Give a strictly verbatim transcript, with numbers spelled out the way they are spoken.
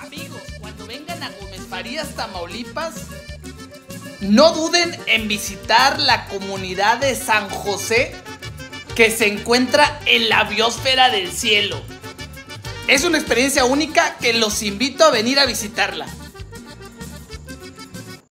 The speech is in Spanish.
Amigos, cuando vengan a Gómez Farías, Tamaulipas, no duden en visitar la comunidad de San José, que se encuentra en la biosfera del cielo. Es una experiencia única que los invito a venir a visitarla.